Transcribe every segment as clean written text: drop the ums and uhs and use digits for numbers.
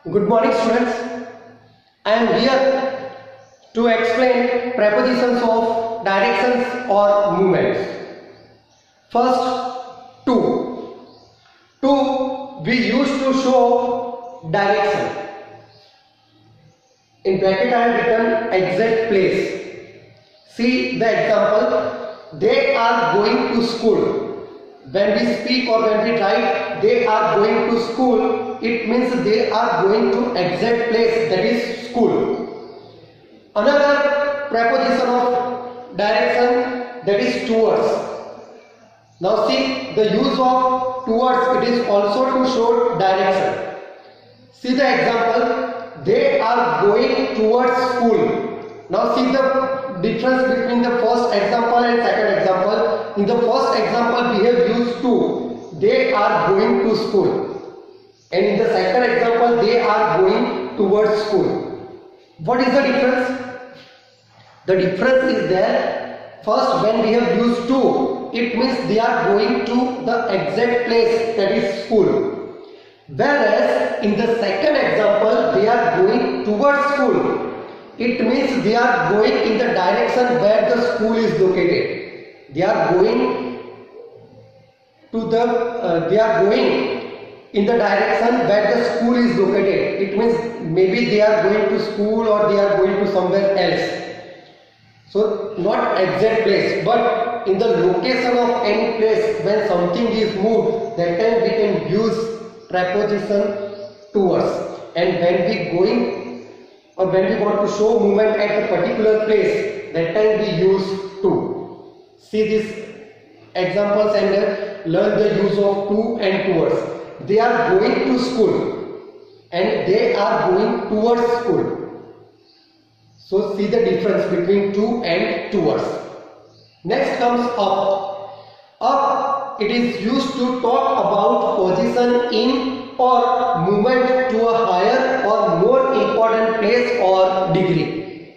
Good morning, students. I am here to explain prepositions of directions or movements. First, to. To we used to show direction. In bracket I have written exact place. See the example. They are going to school. When we speak or when we write, they are going to school, it means they are going to exact place, that is school. Another preposition of direction, that is towards. Now see the use of towards, it is also to show direction. See the example, they are going towards school. Now see the difference between the first example and second example. In the first example we have used to, they are going to school, and in the second example they are going towards school. What is the difference? The difference is that first when we have used to, it means they are going to the exact place, that is school. Whereas in the second example they are going towards school, it means they are going in the direction where the school is located. They are going to they are going in the direction where the school is located. It means maybe they are going to school or they are going to somewhere else. So not exact place, but in the location of any place when something is moved, that time we can use preposition towards. And when we going or when we want to show movement at a particular place, that time we use to. See these examples and learn the use of to and towards. They are going to school and they are going towards school. So see the difference between to and towards. Next comes up. Up, it is used to talk about position in or movement to a higher or more important place or degree.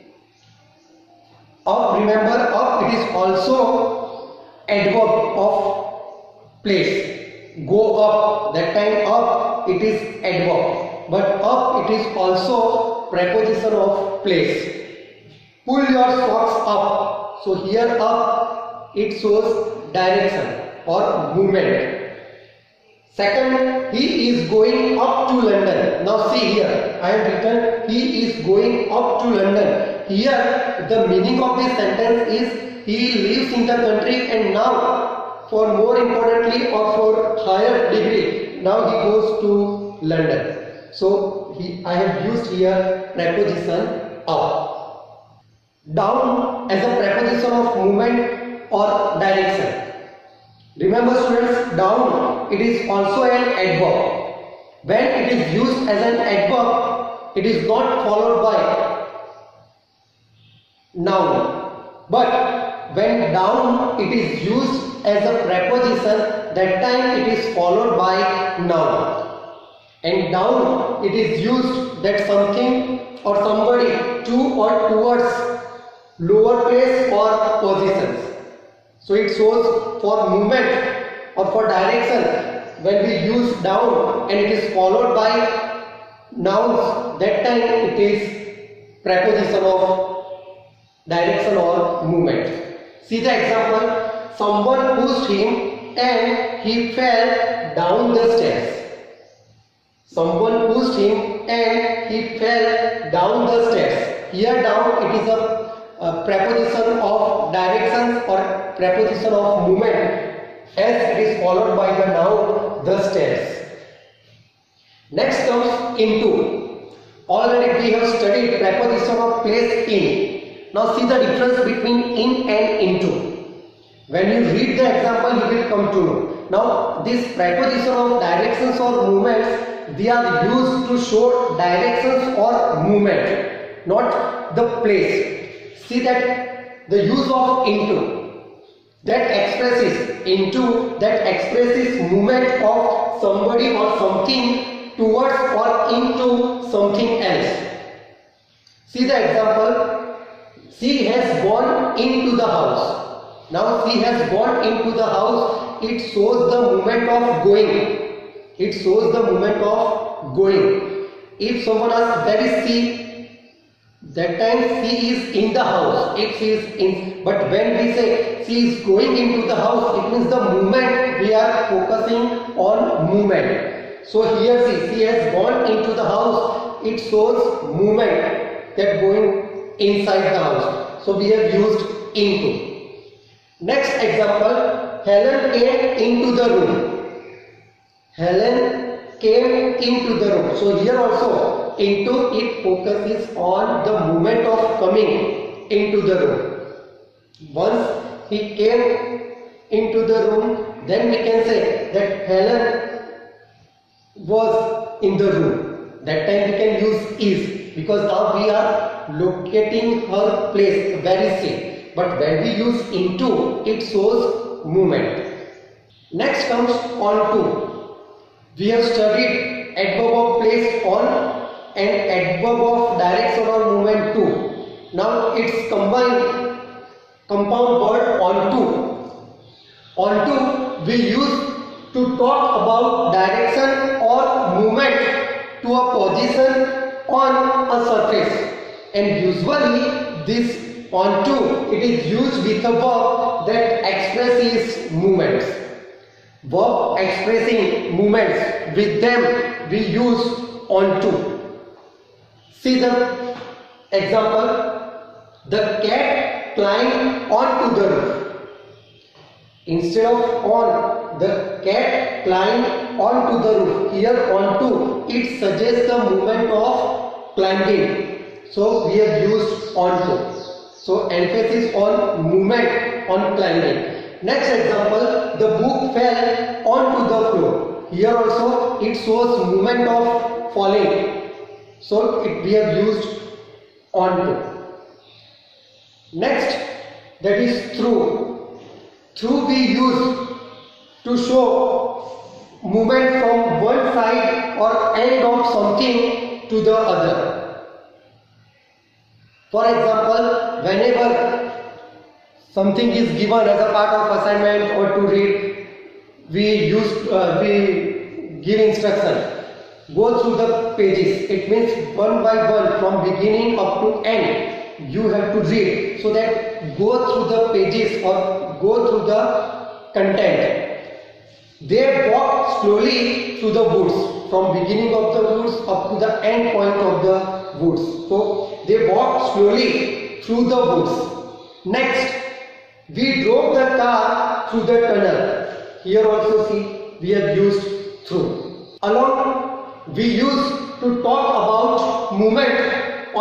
Up, remember, up, it is also adverb of place. Go up, that time up, it is adverb. But up, it is also preposition of place. Pull your socks up. So here up, it shows direction or movement. Second, he is going up to London. Now see here, I have written he is going up to London. Here the meaning of this sentence is he lives in the country and now for more importantly or for higher degree, now he goes to London. So I have used here preposition up. Down as a preposition of movement or direction. Remember students, down, it is also an adverb. When it is used as an adverb, it is not followed by noun. But when down, it is used as a preposition, that time it is followed by noun. And down, it is used that something or somebody to or towards lower place or positions. So it shows for movement or for direction, when we use down and it is followed by nouns, that time it is preposition of direction or movement. See the example, someone pushed him and he fell down the stairs. Someone pushed him and he fell down the stairs. Here down, it is a preposition of direction or preposition of movement, as it is followed by the noun the stairs. Next comes into. Already we have studied preposition of place in. Now see the difference between in and into. When you read the example, you will come to know. Now this preposition of directions or movements, they are used to show directions or movement, not the place. See that the use of into, that expresses movement of somebody or something towards or into something else. See the example, she has gone into the house. Now she has gone into the house, it shows the movement of going. It shows the movement of going. if someone asks where is she, that time she is in the house. If she is in, but when we say she is going into the house, it means the movement. We are focusing on movement. So here she has gone into the house. It shows movement, that going inside the house. So we have used into. Next example, Helen came into the room. Helen came into the room. So here also into, it focuses on the movement of coming into the room. Once he came into the room, then we can say that Helen was in the room. That time we can use is, because now we are locating her place, where is she. But when we use into, it shows movement. Next comes on to. We have studied adverb of place on and adverb of direction or movement to. Now it's combined compound word on to. On to we use to talk about direction or movement to a position on a surface, and usually this on to, it is used with a verb that expresses movements. Verb expressing movements, with them we use on to. See the example, the cat climbed onto the roof. Instead of on, the cat climbed onto the roof. Here onto, it suggests the movement of climbing. So we have used onto. So emphasis on movement, on climbing. Next example, the book fell onto the floor. Here also it shows movement of falling. So we have used onto. Next, that is through. Through we use to show movement from one side or end of something to the other. For example, whenever something is given as a part of assignment or to read, we give instruction. Go through the pages. It means one by one, from beginning up to end, you have to read. So that go through the pages or go through the content. They walk slowly through the woods, from beginning of the woods up to the end point of the woods. So they walk slowly through the woods. Next, we drove the car through the tunnel. Here also see, we have used through. Along, we use to talk about movement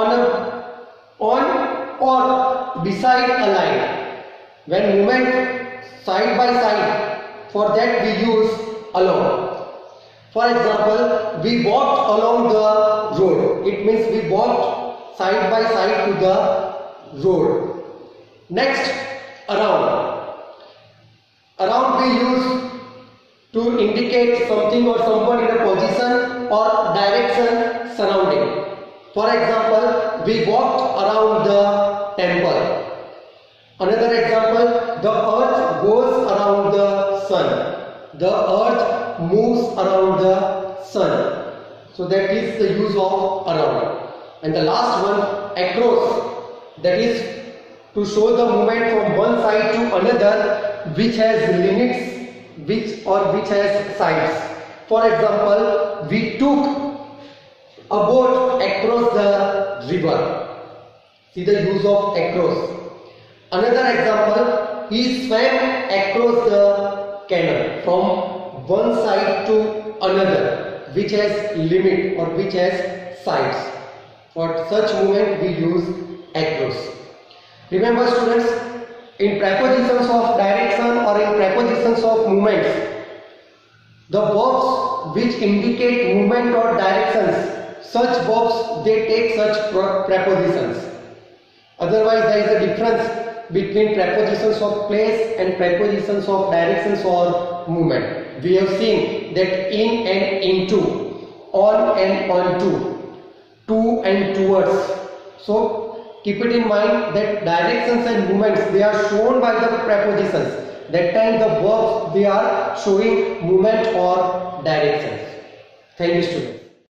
on or beside a line. When movement side by side, for that we use along. For example, we walked along the road. It means we walked side by side to the road. Next, around. Around we use to indicate something or someone in a position or direction surrounding. For example, we walked around the temple. Another example, the earth goes around the sun. The earth moves around the sun. So that is the use of around. And the last one, across. That is to show the movement from one side to another, which has limits, which has sides. For example, we took a boat across the river. See the use of across. Another example, he swam across the canal from one side to another, which has limit or which has sides. For such movement we use across. Remember students, in prepositions of direction or in prepositions of movements, the verbs which indicate movement or directions, such verbs they take such prepositions. Otherwise there is a difference between prepositions of place and prepositions of directions or movement. We have seen that in and into, on and onto, to and towards. So keep it in mind that directions and movements, they are shown by the prepositions. That time the verbs, they are showing movement or directions. Thank you students.